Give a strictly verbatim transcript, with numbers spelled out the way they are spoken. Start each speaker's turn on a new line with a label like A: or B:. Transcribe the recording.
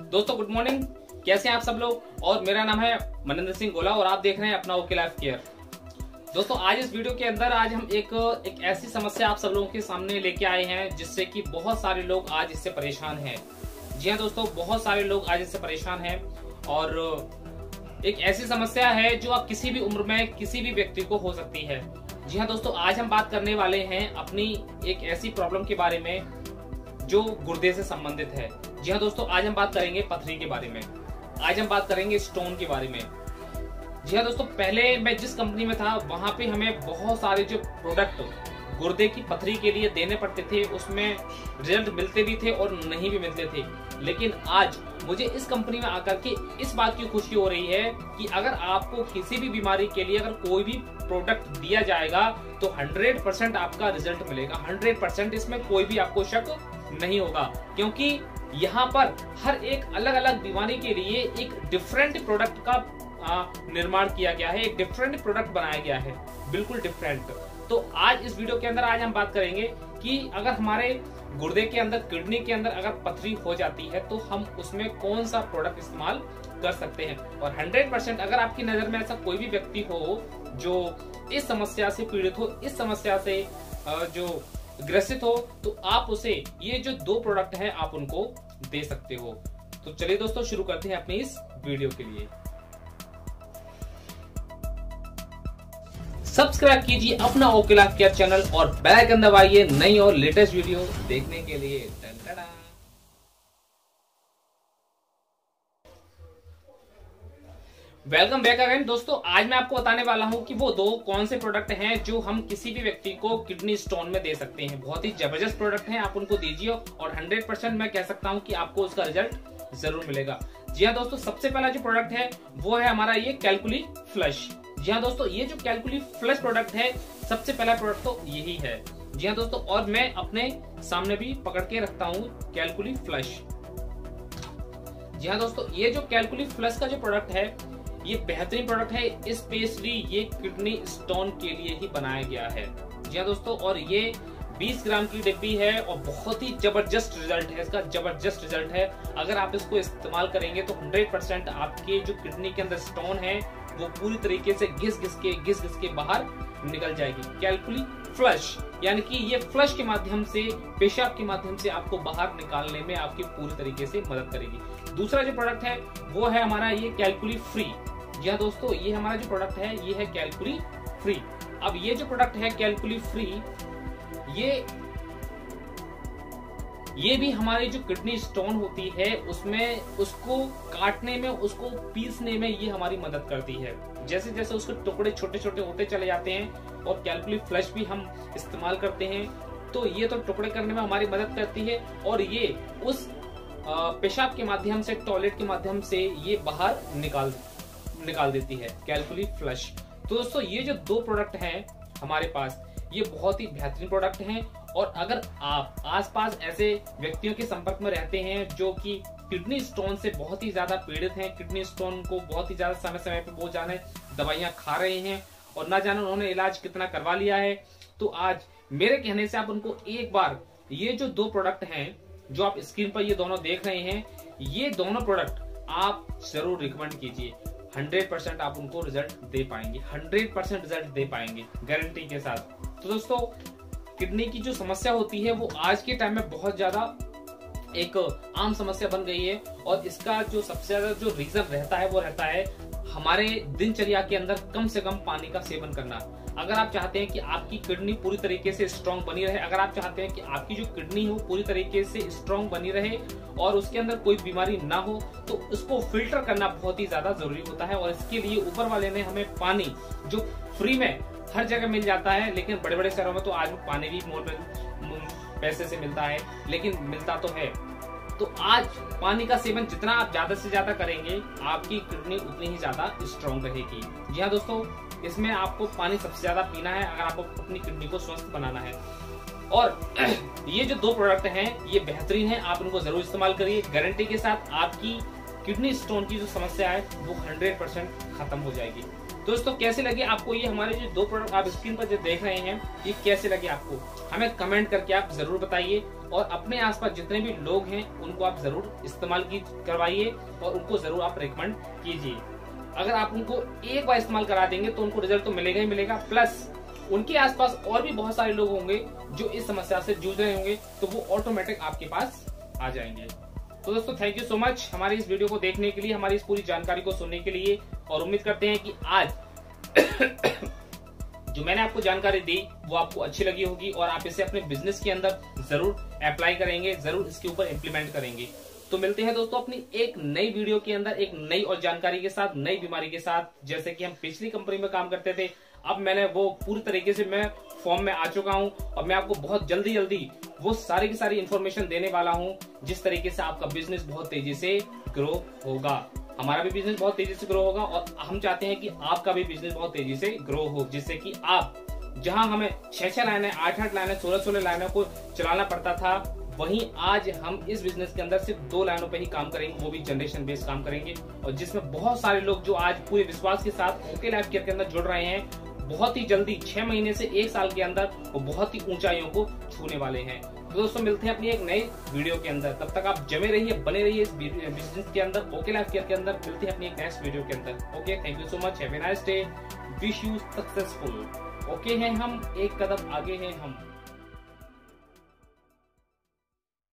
A: दोस्तों good morning, कैसे हैं आप सब लोग। और मेरा नाम है मनिंदर सिंह गोला और आप देख रहे हैं अपना ओके लाइफ केयर। दोस्तों आज इस वीडियो के अंदर आज हम एक एक ऐसी समस्या आप सब लोगों के सामने लेके आए हैं जिससे कि बहुत सारे लोग आज इससे परेशान हैं। जी हाँ दोस्तों, बहुत सारे लोग आज इससे परेशान हैं और एक ऐसी समस्या है जो आप किसी भी उम्र में किसी भी व्यक्ति को हो सकती है। जी हाँ दोस्तों, आज हम बात करने वाले हैं अपनी एक ऐसी प्रॉब्लम के बारे में जो गुर्दे से संबंधित है। जी हाँ दोस्तों, आज हम बात करेंगे पथरी के बारे में, आज हम बात करेंगे स्टोन के बारे में। जी हाँ दोस्तों, पहले मैं जिस कंपनी में था वहां पे हमें बहुत सारे जो प्रोडक्ट गुर्दे की पथरी के लिए देने पड़ते थे, उसमें रिजल्ट मिलते भी थे और नहीं भी मिलते थे। लेकिन आज मुझे इस कंपनी में आकर के इस बात की खुशी हो रही है कि अगर आपको किसी भी बीमारी के लिए अगर कोई भी प्रोडक्ट दिया जाएगा तो हंड्रेड परसेंट आपका रिजल्ट मिलेगा। हंड्रेड परसेंट इसमें कोई भी आपको शक नहीं होगा, क्योंकि यहाँ पर हर एक अलग अलग बीमारी के लिए एक डिफरेंट प्रोडक्ट का निर्माण किया गया है, एक डिफरेंट प्रोडक्ट बनाया गया है, बिल्कुल डिफरेंट। तो आज इस वीडियो के अंदर आज हम बात करेंगे कि अगर हमारे गुर्दे के अंदर, किडनी के अंदर अगर पथरी हो जाती है तो हम उसमें कौन सा प्रोडक्ट इस्तेमाल कर सकते हैं। और हंड्रेड परसेंट अगर आपकी नजर में ऐसा कोई भी व्यक्ति हो जो इस समस्या से पीड़ित हो, इस समस्या से जो ग्रसित हो, तो आप उसे ये जो दो प्रोडक्ट हैं आप उनको दे सकते हो। तो चलिए दोस्तों शुरू करते हैं अपनी इस वीडियो के लिए। सब्सक्राइब कीजिए अपना ओके लाइफ केयर चैनल और बेल आइकन दबाइए नई और लेटेस्ट वीडियो देखने के लिए। टन-टन-टन। वेलकम बैक अगेन दोस्तों, आज मैं आपको बताने वाला हूं कि वो दो कौन से प्रोडक्ट हैं जो हम किसी भी व्यक्ति को किडनी स्टोन में दे सकते हैं। बहुत ही जबरदस्त प्रोडक्ट हैं, आप उनको दीजिए और हंड्रेड परसेंट मैं कह सकता हूं कि आपको उसका रिजल्ट जरूर मिलेगा। जी हाँ दोस्तों, सबसे पहला जो प्रोडक्ट है वो है हमारा ये कैलकुली फ्लश। जी हाँ दोस्तों, ये जो कैलकुली फ्लश प्रोडक्ट है, सबसे पहला प्रोडक्ट तो यही है। जी हाँ दोस्तों, और मैं अपने सामने भी पकड़ के रखता हूँ कैलकुली फ्लश। जी हाँ दोस्तों, ये जो कैलकुली फ्लश का जो प्रोडक्ट है ये बेहतरीन प्रोडक्ट है, स्पेशली ये किडनी स्टोन के लिए ही बनाया गया है। जी हाँ दोस्तों, और ये बीस ग्राम की डिब्बी है और बहुत ही जबरदस्त रिजल्ट है इसका, जबरदस्त रिजल्ट है। अगर आप इसको इस्तेमाल करेंगे तो हंड्रेड परसेंट आपके जो किडनी के अंदर स्टोन है वो पूरी तरीके से घिस घिस के घिस घिस के बाहर निकल जाएगी। कैलकुली फ्लश यानी कि ये फ्लश के माध्यम से, पेशाब के माध्यम से आपको बाहर निकालने में आपकी पूरी तरीके से मदद करेगी। दूसरा जो प्रोडक्ट है वो है हमारा ये कैलकुली फ्री। जी हाँ दोस्तों, ये हमारा जो प्रोडक्ट है ये है कैलकुली फ्री। अब ये जो प्रोडक्ट है कैलकुली फ्री, ये ये भी हमारी जो किडनी स्टोन होती है उसमें उसको काटने में, उसको पीसने में ये हमारी मदद करती है। जैसे जैसे उसके टुकड़े छोटे छोटे होते चले जाते हैं और कैलकुली फ्लश भी हम इस्तेमाल करते हैं तो ये तो टुकड़े करने में हमारी मदद करती है और ये उस पेशाब के माध्यम से, टॉयलेट के माध्यम से ये बाहर निकाल निकाल देती है कैलकुली फ्लश। तो दोस्तों ये जो दो प्रोडक्ट हैं हमारे पास, ये बहुत ही बेहतरीन प्रोडक्ट हैं। और अगर आप आसपास ऐसे व्यक्तियों के संपर्क में रहते हैं जो कि किडनी स्टोन से बहुत ही ज्यादा पीड़ित हैं, किडनी स्टोन को बहुत ही ज्यादा समय समय पे वो जाने दवाइयां खा रहे हैं और ना जाने उन्होंने इलाज कितना करवा लिया है, तो आज मेरे कहने से आप उनको एक बार ये जो दो प्रोडक्ट हैं जो आप स्क्रीन पर ये दोनों देख रहे हैं, ये दोनों प्रोडक्ट आप जरूर रिकमेंड कीजिए। हंड्रेड परसेंट आप उनको रिजल्ट दे पाएंगे, हंड्रेड परसेंट रिजल्ट दे पाएंगे गारंटी के साथ। तो दोस्तों किडनी की जो समस्या होती है वो आज के टाइम में बहुत ज्यादा एक आम समस्या बन गई है और इसका जो सबसे ज्यादा जो रीजन रहता है वो रहता है हमारे दिनचर्या के अंदर कम से कम पानी का सेवन करना। अगर आप चाहते हैं कि आपकी किडनी पूरी तरीके से स्ट्रांग बनी रहे, अगर आप चाहते हैं कि आपकी जो किडनी हो पूरी तरीके से स्ट्रांग बनी रहे और उसके अंदर कोई बीमारी ना हो, तो उसको फिल्टर करना बहुत ही ज्यादा जरूरी होता है। और इसके लिए ऊपर वाले ने हमें पानी जो फ्री में हर जगह मिल जाता है, लेकिन बड़े बड़े शहरों में तो आज पानी भी मोल में पैसे से मिलता है, लेकिन मिलता तो है। तो आज पानी का सेवन जितना आप ज्यादा से ज्यादा करेंगे आपकी किडनी उतनी ही ज्यादा स्ट्रांग रहेगी। जी हाँ दोस्तों, इसमें आपको पानी सबसे ज्यादा पीना है अगर आपको अपनी किडनी को स्वस्थ बनाना है। और ये जो दो प्रोडक्ट हैं ये बेहतरीन है, आप इनको जरूर इस्तेमाल करिए। गारंटी के साथ आपकी किडनी स्टोन की जो समस्या है वो हंड्रेड परसेंट खत्म हो जाएगी। दोस्तों कैसे लगे आपको ये हमारे जो दो प्रोडक्ट आप स्क्रीन पर जो देख रहे हैं, ये कैसे लगे आपको, हमें कमेंट करके आप जरूर बताइए। और अपने आसपास जितने भी लोग हैं उनको आप जरूर इस्तेमाल की करवाइए और उनको जरूर आप रिकमेंड कीजिए। अगर आप उनको एक बार इस्तेमाल करा देंगे तो उनको रिजल्ट तो मिलेगा ही मिलेगा, प्लस उनके आसपास और भी बहुत सारे लोग होंगे जो इस समस्या से जूझ रहे होंगे, तो वो ऑटोमेटिक आपके पास आ जाएंगे। तो दोस्तों थैंक यू सो मच हमारी इस वीडियो को देखने के लिए, हमारी इस पूरी जानकारी को सुनने के लिए, और उम्मीद करते हैं कि आज जो मैंने आपको जानकारी दी वो आपको अच्छी लगी होगी और आप इसे अपने बिजनेस के अंदर जरूर अप्लाई करेंगे, जरूर इसके ऊपर इम्प्लीमेंट करेंगे। तो मिलते हैं दोस्तों अपनी एक नई वीडियो के अंदर, एक नई और जानकारी के साथ, नई बीमारी के साथ। जैसे कि हम पिछली कंपनी में काम करते थे, अब मैंने वो पूरी तरीके से मैं फॉर्म में आ चुका हूं और मैं आपको बहुत जल्दी जल्दी वो सारी की सारी इंफॉर्मेशन देने वाला हूं, जिस तरीके से आपका बिजनेस बहुत तेजी से ग्रो होगा। हमारा भी बिजनेस बहुत तेजी से ग्रो होगा और हम चाहते हैं कि आपका भी बिजनेस बहुत तेजी से ग्रो हो, जिससे कि आप जहां हमें छह छह लाइनें, आठ आठ लाइनें, सोलह सोलह लाइनों को चलाना पड़ता था, वहीं आज हम इस बिजनेस के अंदर सिर्फ दो लाइनों पे ही काम करेंगे, वो भी जनरेशन बेस्ड काम करेंगे। और जिसमें बहुत सारे लोग जो आज पूरे विश्वास के साथ ओके लाइफ केयर के अंदर जुड़ रहे हैं, बहुत ही जल्दी छह महीने से एक साल के अंदर वो बहुत ही ऊंचाइयों को छूने वाले हैं। तो दोस्तों मिलते हैं अपनी एक नई वीडियो के अंदर, तब तक आप जमे रहिए, बने रहिए इस बिजनेस के अंदर, ओके लाइफ केयर के अंदर। मिलते हैं अपनी एक नेक्स्ट वीडियो के अंदर। Okay, thank you so much, have a nice day, wish you successful. Okay हैं हम, एक कदम आगे हैं हम।